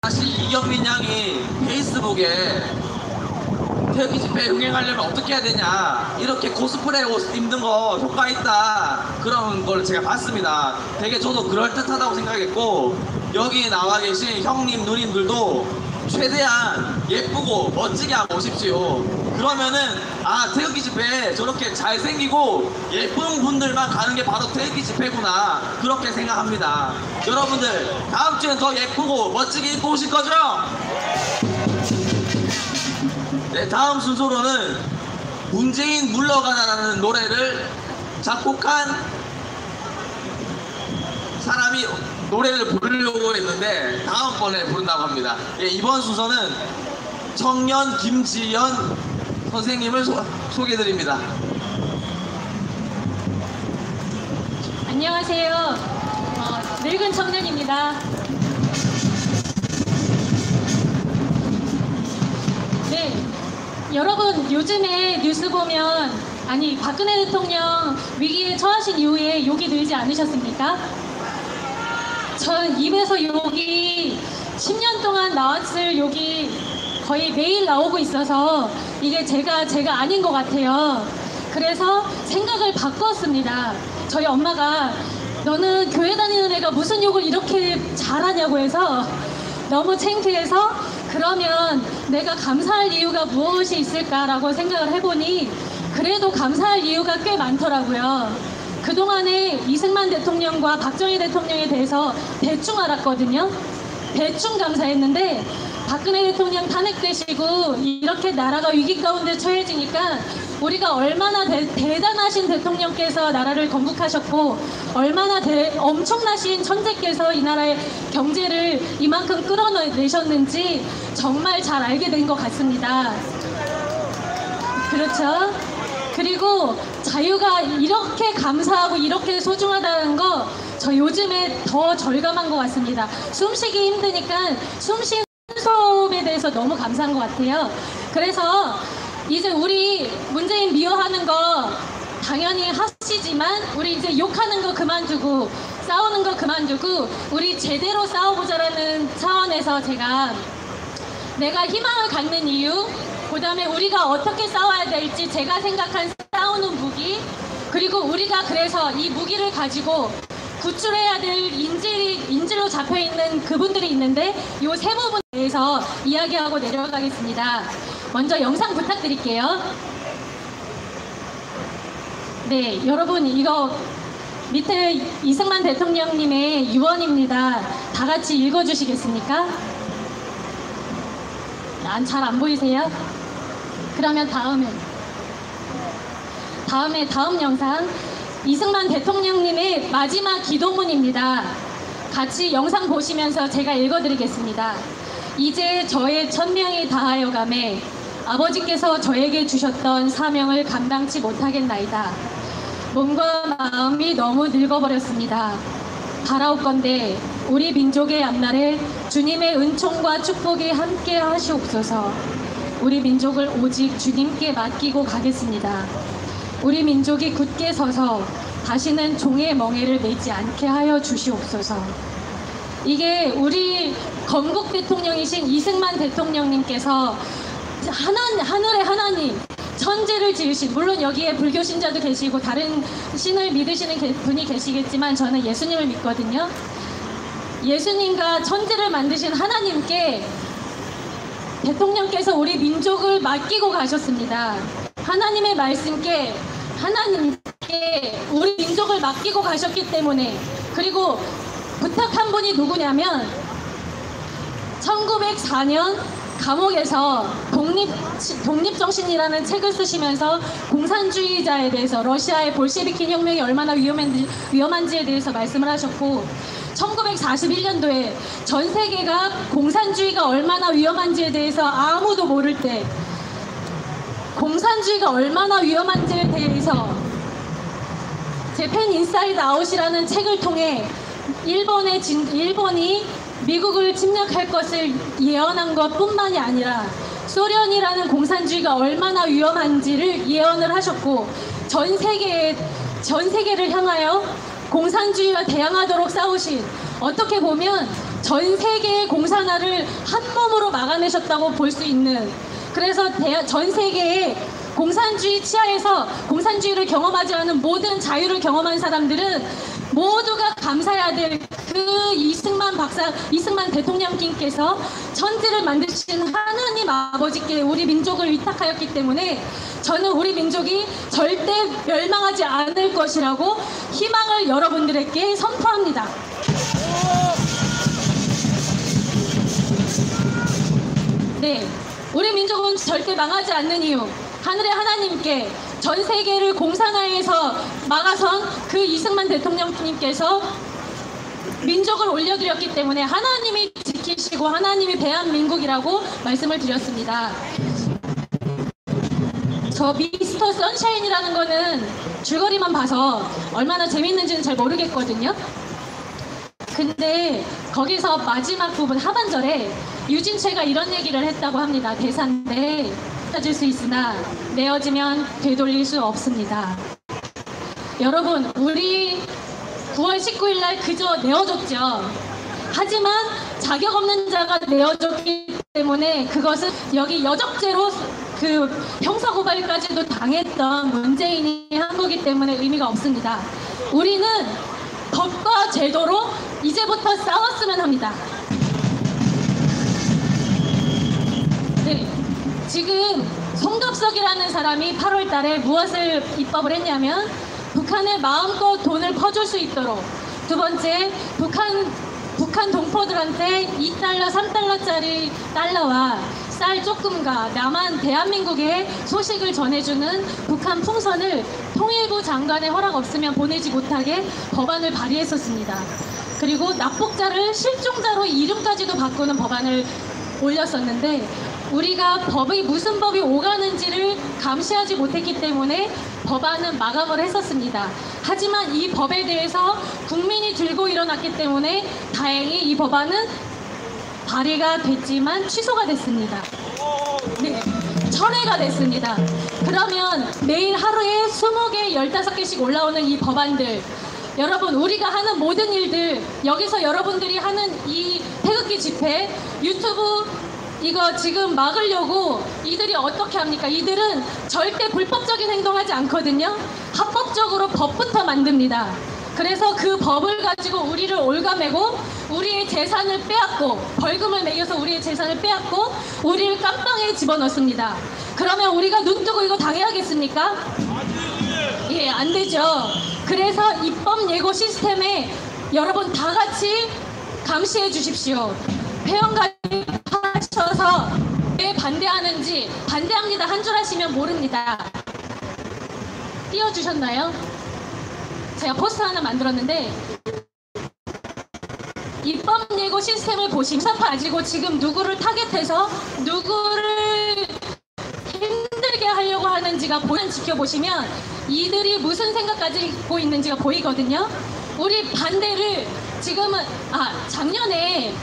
사실 이경민 양이 페이스북에 태극기 집회 흥행하려면 어떻게 해야 되냐, 이렇게 코스프레 옷 입는 거 효과 있다, 그런 걸 제가 봤습니다. 되게 저도 그럴듯하다고 생각했고, 여기 나와 계신 형님 누님들도 최대한 예쁘고 멋지게 하고 오십시오. 그러면은 태극기 집회 저렇게 잘생기고 예쁜 분들만 가는 게 바로 태극기 집회구나, 그렇게 생각합니다. 여러분들 다음 주엔 더 예쁘고 멋지게 입고 오실 거죠? 네, 다음 순서로는 문재인 물러가라는 노래를 작곡한 사람이 노래를 부르려고 했는데 다음번에 부른다고 합니다. 예, 이번 순서는 청년 김지연 선생님을 소개해드립니다. 안녕하세요. 늙은 청년입니다. 네, 여러분 요즘에 뉴스 보면 박근혜 대통령 위기에 처하신 이후에 욕이 늘지 않으셨습니까? 전 입에서 욕이 10년 동안 나왔을 욕이 거의 매일 나오고 있어서 이게 제가 아닌 것 같아요. 그래서 생각을 바꿨습니다. 저희 엄마가 너는 교회 다니는 애가 무슨 욕을 이렇게 잘하냐고 해서 너무 창피해서 그러면 내가 감사할 이유가 무엇이 있을까라고 생각을 해보니 그래도 감사할 이유가 꽤 많더라고요. 그동안에 이승만 대통령과 박정희 대통령에 대해서 대충 알았거든요. 대충 감사했는데 박근혜 대통령 탄핵되시고 이렇게 나라가 위기 가운데 처해지니까 우리가 얼마나 대단하신 대통령께서 나라를 건국하셨고 얼마나 엄청나신 천재께서 이 나라의 경제를 이만큼 끌어내셨는지 정말 잘 알게 된 것 같습니다. 그렇죠? 그리고 자유가 이렇게 감사하고 이렇게 소중하다는 거 저 요즘에 더 절감한 것 같습니다. 숨쉬기 힘드니까 숨쉬는 호흡에 대해서 너무 감사한 것 같아요. 그래서 이제 우리 문재인 미워하는 거 당연히 하시지만 우리 이제 욕하는 거 그만두고 싸우는 거 그만두고 우리 제대로 싸워보자라는 차원에서 내가 희망을 갖는 이유, 그 다음에 우리가 어떻게 싸워야 될지 제가 생각한 싸우는 무기, 그리고 우리가 그래서 이 무기를 가지고 구출해야 될 인질로 잡혀있는 그분들이 있는데 이 세 부분에 대해서 이야기하고 내려가겠습니다. 먼저 영상 부탁드릴게요. 네, 여러분 이거 밑에 이승만 대통령님의 유언입니다. 다 같이 읽어주시겠습니까? 잘 안 보이세요? 그러면 다음 영상 이승만 대통령님의 마지막 기도문입니다. 같이 영상 보시면서 제가 읽어드리겠습니다. 이제 저의 천명이 다하여 가매 아버지께서 저에게 주셨던 사명을 감당치 못하겠나이다. 몸과 마음이 너무 늙어버렸습니다. 바라옵건대 우리 민족의 앞날에 주님의 은총과 축복이 함께 하시옵소서. 우리 민족을 오직 주님께 맡기고 가겠습니다. 우리 민족이 굳게 서서 다시는 종의 멍에를 매지 않게 하여 주시옵소서. 이게 우리 건국 대통령이신 이승만 대통령님께서 하늘의 하나님, 천지를 지으신, 물론 여기에 불교 신자도 계시고 다른 신을 믿으시는 분이 계시겠지만 저는 예수님을 믿거든요. 예수님과 천지를 만드신 하나님께 대통령께서 우리 민족을 맡기고 가셨습니다. 하나님의 말씀께 우리 민족을 맡기고 가셨기 때문에, 그리고 부탁한 분이 누구냐면 1904년 감옥에서 독립정신이라는 책을 쓰시면서 공산주의자에 대해서 러시아의 볼셰비키 혁명이 얼마나 위험한지에 대해서 말씀을 하셨고 1941년도에 전 세계가 공산주의가 얼마나 위험한지에 대해서 아무도 모를 때 공산주의가 얼마나 위험한지에 대해서 재팬 인사이드 아웃이라는 책을 통해 일본이 미국을 침략할 것을 예언한 것뿐만이 아니라 소련이라는 공산주의가 얼마나 위험한지를 예언을 하셨고 전 세계를 향하여 공산주의와 대항하도록 싸우신, 어떻게 보면 전 세계의 공산화를 한 몸으로 막아내셨다고 볼 수 있는, 그래서 전 세계의 공산주의 치하에서 공산주의를 경험하지 않은 모든 자유를 경험한 사람들은 모두가 감사해야 될 그 이승만 대통령님께서 천지를 만드신 하느님 아버지께 우리 민족을 위탁하였기 때문에 저는 우리 민족이 절대 멸망하지 않을 것이라고 희망을 여러분들에게 선포합니다. 네, 우리 민족은 절대 망하지 않는 이유, 하늘의 하나님께 전 세계를 공산화에서 막아선 그 이승만 대통령님께서 민족을 올려드렸기 때문에 하나님이 지키시고 하나님이 대한민국이라고 말씀을 드렸습니다. 저 미스터 선샤인이라는 거는 줄거리만 봐서 얼마나 재밌는지는 잘 모르겠거든요. 근데 거기서 마지막 부분 하반절에 유진채가 이런 얘기를 했다고 합니다. 대사인데 찾을 수 있으나 내어지면 되돌릴 수 없습니다. 여러분, 우리 9월 19일 날 그저 내어줬죠. 하지만 자격 없는 자가 내어줬기 때문에 그것은 여기 여적죄로 그 형사고발까지도 당했던 문재인이 한 거기 때문에 의미가 없습니다. 우리는 법과 제도로 이제부터 싸웠으면 합니다. 네, 지금 송갑석이라는 사람이 8월 달에 무엇을 입법을 했냐면 북한에 마음껏 돈을 퍼줄 수 있도록, 두 번째, 북한 동포들한테 2달러, 3달러짜리 달러와 쌀 조금과 남한 대한민국의 소식을 전해주는 북한 풍선을 통일부 장관의 허락 없으면 보내지 못하게 법안을 발의했었습니다. 그리고 납북자를 실종자로 이름까지도 바꾸는 법안을 올렸었는데 우리가 법이 무슨 법이 오가는지를 감시하지 못했기 때문에 법안은 마감을 했었습니다. 하지만 이 법에 대해서 국민이 들고 일어났기 때문에 다행히 이 법안은 발의가 됐지만 취소가 됐습니다. 네, 철회가 됐습니다. 그러면 매일 하루에 20개, 15개씩 올라오는 이 법안들, 여러분, 우리가 하는 모든 일들, 여기서 여러분들이 하는 이 태극기 집회, 유튜브 이거 지금 막으려고 이들이 어떻게 합니까? 이들은 절대 불법적인 행동하지 않거든요. 합법적으로 법부터 만듭니다. 그래서 그 법을 가지고 우리를 올가매고 우리의 재산을 빼앗고 벌금을 매겨서 우리의 재산을 빼앗고 우리를 깜빵에 집어넣습니다. 그러면 우리가 눈 뜨고 이거 당해야겠습니까? 예, 안 되죠. 그래서 입법 예고 시스템에 여러분 다 같이 감시해 주십시오. 회원가입 하셔서 왜 반대하는지, 반대합니다 한 줄 하시면 모릅니다. 띄워주셨나요? 제가 포스터 하나 만들었는데 입법 예고 시스템을 보시면 가지고 지금 누구를 타겟해서 누구를 힘들게 하려고 하는지가 지켜보시면 이들이 무슨 생각 가지고 있는지가 보이거든요. 우리 반대를 지금은 작년에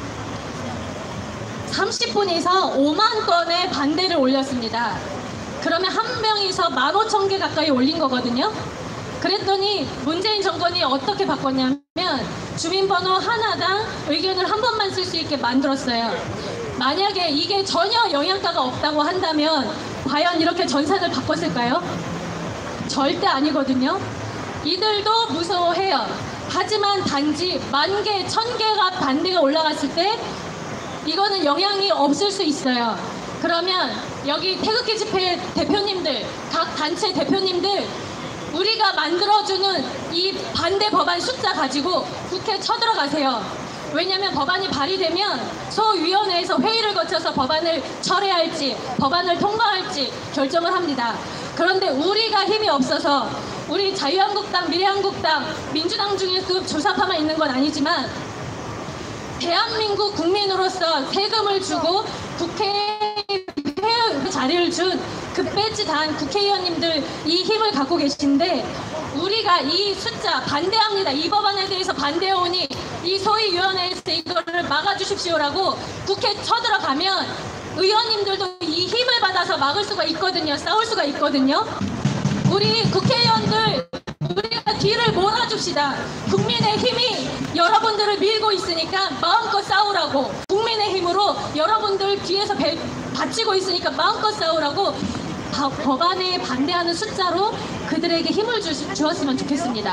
30분에서 5만 건의 반대를 올렸습니다. 그러면 한 명이서 15,000개 가까이 올린 거거든요. 그랬더니 문재인 정권이 어떻게 바꿨냐면 주민번호 하나당 의견을 한 번만 쓸 수 있게 만들었어요. 만약에 이게 전혀 영향가가 없다고 한다면 과연 이렇게 전산을 바꿨을까요? 절대 아니거든요. 이들도 무서워해요. 하지만 단지 10,000개, 1,000개가 반대가 올라갔을 때 이거는 영향이 없을 수 있어요. 그러면 여기 태극기 집회 대표님들, 각 단체 대표님들, 우리가 만들어주는 이 반대 법안 숫자 가지고 국회 쳐들어가세요. 왜냐하면 법안이 발의되면 소위원회에서 회의를 거쳐서 법안을 철회할지 법안을 통과할지 결정을 합니다. 그런데 우리가 힘이 없어서 우리 자유한국당, 미래한국당, 민주당 중에 그 조사파만 있는 건 아니지만 대한민국 국민으로서 세금을 주고 국회 자리를 준 그 배지 단 국회의원님들 이 힘을 갖고 계신데 우리가 이 숫자 반대합니다. 이 법안에 대해서 반대해오니 이 소위위원회에서 이거를 막아주십시오라고 국회 쳐들어가면 의원님들도 이 힘을 받아서 막을 수가 있거든요. 싸울 수가 있거든요. 우리 국회의원들, 우리가 뒤를 몰아줍시다. 국민의힘이 여러분들을 밀고 있으니까 마음껏 싸우라고, 국민의힘으로 여러분들 뒤에서 받치고 있으니까 마음껏 싸우라고 법안에 반대하는 숫자로 그들에게 힘을 주었으면 좋겠습니다.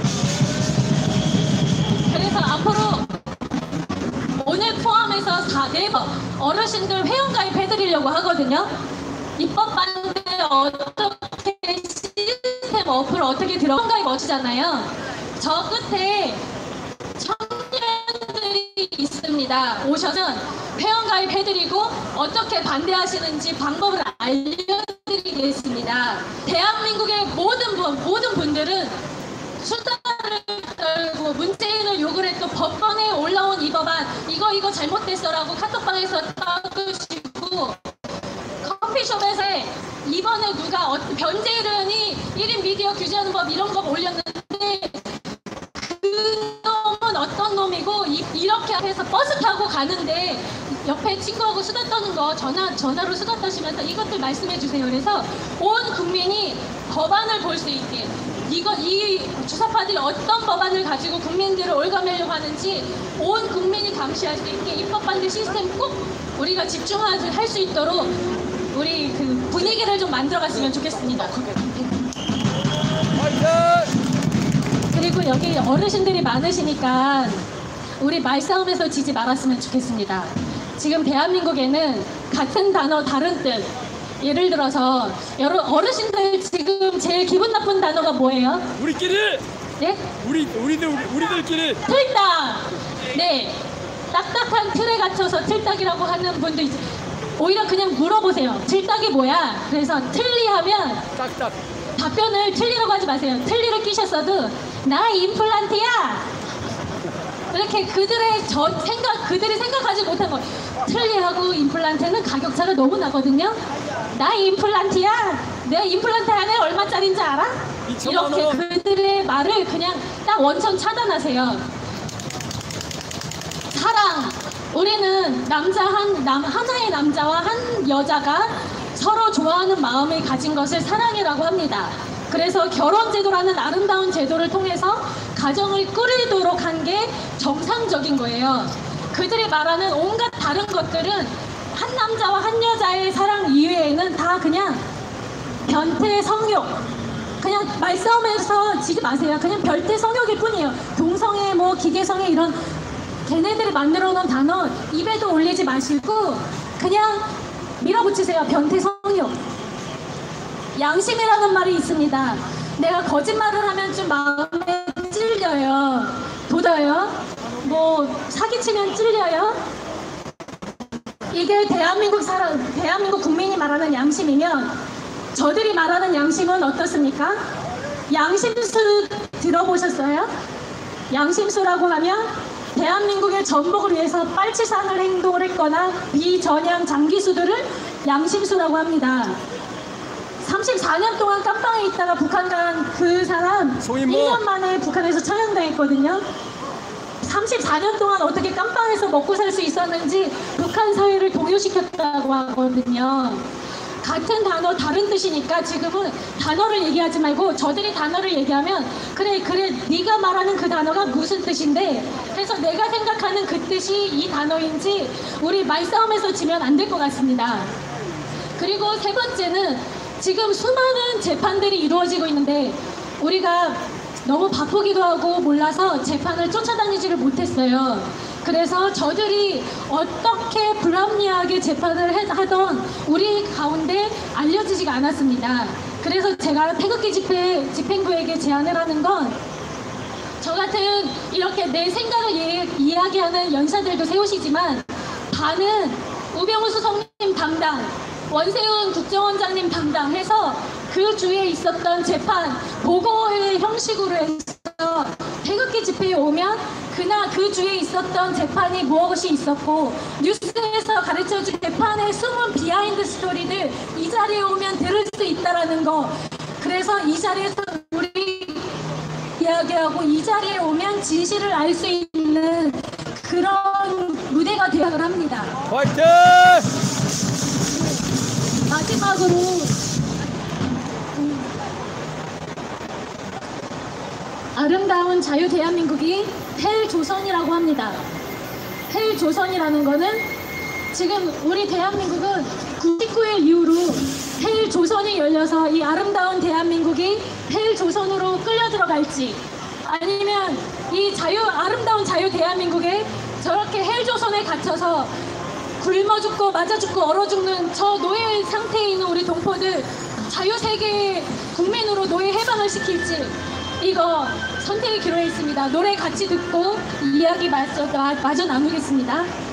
그래서 앞으로 오늘 포함해서 4번 어르신들 회원가입 해드리려고 하거든요. 입법 반대 어떻게 시스템 어플 어떻게 회원가입 어치잖아요. 저 끝에 청년들이 있습니다. 오셔서 회원가입 해드리고 어떻게 반대하시는지 방법을 알려드리겠습니다. 대한민국의 모든 분들은 수다를 떨고 문재인을 욕을 했고 법원에 올라온 이 법안 이거 잘못됐어라고 카톡방에서 떠드시고 커피숍에서 이번에 누가 변재일은이 1인 미디어 규제하는 법 이런 거 올렸는데 그 놈은 어떤 놈이고 이렇게 해서 버스 타고 가는데 옆에 친구하고 수다 떠는 거 전화로 수다 떠시면서 이것들 말씀해 주세요. 그래서 온 국민이 법안을 볼 수 있게 이 주사파들이 어떤 법안을 가지고 국민들을 올가매려고 하는지 온 국민이 감시할 수 있게 입법 반대 시스템 꼭 우리가 집중할 수 있도록 우리 그 분위기를 좀 만들어갔으면 좋겠습니다. 그리고 여기 어르신들이 많으시니까 우리 말싸움에서 지지 말았으면 좋겠습니다. 지금 대한민국에는 같은 단어 다른 뜻, 예를 들어서 어르신들 지금 제일 기분 나쁜 단어가 뭐예요? 우리끼리. 네? 우리들끼리. 틀딱. 네. 딱딱한 틀에 갇혀서 틀딱이라고 하는 분도 있죠. 오히려 그냥 물어보세요. 틀딱이 뭐야? 그래서 틀리하면 딱딱. 답변을 틀리라고 하지 마세요. 틀리를 끼셨어도 나 임플란트야. 이렇게 그들이 생각하지 못한 거. 틀리하고 임플란트는 가격차가 너무 나거든요. 나 임플란트야. 내 임플란트 안에 얼마짜린지 알아? 이렇게 그들의 말을 그냥 딱 원천 차단하세요. 사랑. 우리는 하나의 남자와 한 여자가 서로 좋아하는 마음을 가진 것을 사랑이라고 합니다. 그래서 결혼제도라는 아름다운 제도를 통해서 가정을 꾸리도록 한 게 정상적인 거예요. 그들이 말하는 온갖 다른 것들은 한 남자와 한 여자의 사랑 이외에는 다 그냥 변태 성욕. 그냥 말싸움에서 지지 마세요. 그냥 변태 성욕일 뿐이에요. 동성애, 뭐 기계성애 이런 걔네들이 만들어 놓은 단어 입에도 올리지 마시고 그냥 밀어붙이세요. 변태 성욕. 양심이라는 말이 있습니다. 내가 거짓말을 하면 좀 마음에 찔려요. 돋아요. 뭐 사기치면 찔려요. 이게 대한민국 국민이 말하는 양심이면 저들이 말하는 양심은 어떻습니까? 양심수 들어보셨어요? 양심수라고 하면 대한민국의 전복을 위해서 빨치산을 행동을 했거나 비전향 장기수들을 양심수라고 합니다. 34년 동안 깜빵에 있다가 북한 간 그 사람 1년 만에 북한에서 처형당했거든요. 34년 동안 어떻게 깜빵에서 먹고 살 수 있었는지 북한 사회를 동요시켰다고 하거든요. 같은 단어 다른 뜻이니까 지금은 단어를 얘기하지 말고 저들이 단어를 얘기하면 그래 네가 말하는 그 단어가 무슨 뜻인데 그래서 내가 생각하는 그 뜻이 이 단어인지 우리 말싸움에서 지면 안 될 것 같습니다. 그리고 세 번째는 지금 수많은 재판들이 이루어지고 있는데 우리가 너무 바쁘기도 하고 몰라서 재판을 쫓아다니지를 못했어요. 그래서 저들이 어떻게 불합리하게 재판을 하던 우리 가운데 알려지지가 않았습니다. 그래서 제가 태극기 집행부에게 제안을 하는 건 저 같은 이렇게 내 생각을 이야기하는 연사들도 세우시지만 반은 우병우 수석님 담당, 원세훈 국정원장님 담당해서 그 주에 있었던 재판 보고회 형식으로 해서 태극기 집회에 오면 그날 그 주에 있었던 재판이 무엇이 있었고 뉴스에서 가르쳐준 재판의 숨은 비하인드 스토리들 이 자리에 오면 들을 수 있다라는 거. 그래서 이 자리에서 우리 이야기하고 이 자리에 오면 진실을 알 수 있는 그런 무대가 되어야 합니다. 화이팅! 마지막으로 아름다운 자유 대한민국이 헬조선이라고 합니다. 헬조선이라는 거는 지금 우리 대한민국은 99일 이후로 헬조선이 열려서 이 아름다운 대한민국이 헬조선으로 끌려 들어갈지, 아니면 이 아름다운 자유 대한민국에 저렇게 헬조선에 갇혀서 굶어 죽고 맞아 죽고 얼어 죽는 저 노예 상태에 있는 우리 동포들 자유세계 국민으로 노예 해방을 시킬지, 이거 선택의 기로에 있습니다. 노래 같이 듣고 이야기 마저 나누겠습니다.